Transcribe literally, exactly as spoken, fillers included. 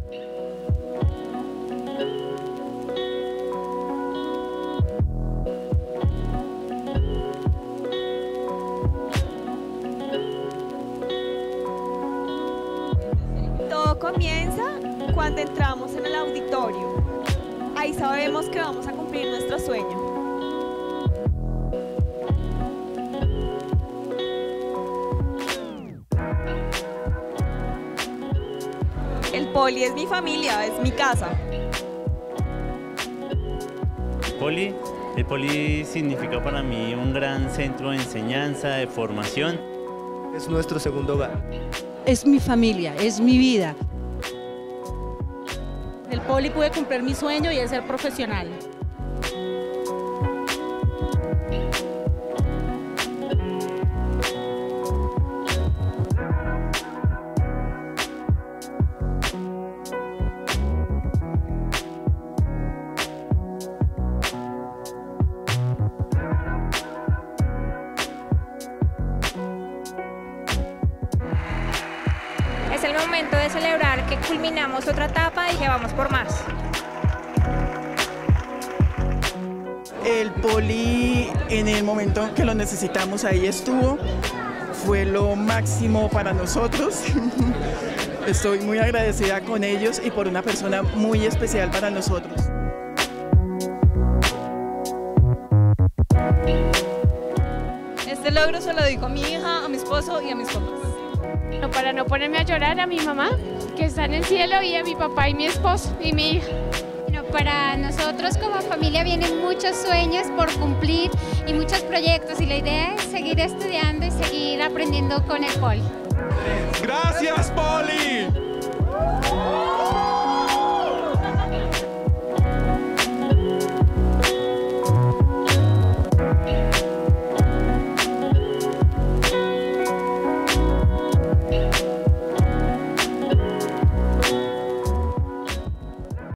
Todo comienza cuando entramos en el auditorio. Ahí sabemos que vamos a cumplir nuestro sueño. El Poli es mi familia, es mi casa. El Poli, el Poli significa para mí un gran centro de enseñanza, de formación. Es nuestro segundo hogar. Es mi familia, es mi vida. El Poli pude cumplir mi sueño y es ser profesional. Es el momento de celebrar que culminamos otra etapa y que vamos por más. El Poli, en el momento que lo necesitamos, ahí estuvo. Fue lo máximo para nosotros. Estoy muy agradecida con ellos y por una persona muy especial para nosotros. Este logro se lo dedico a mi hija, a mi esposo y a mis papás. No, para no ponerme a llorar, a mi mamá, que está en el cielo, y a mi papá y mi esposo y mi hija. Bueno, para nosotros como familia vienen muchos sueños por cumplir y muchos proyectos, y la idea es seguir estudiando y seguir aprendiendo con el Poli. ¡Gracias, Poli!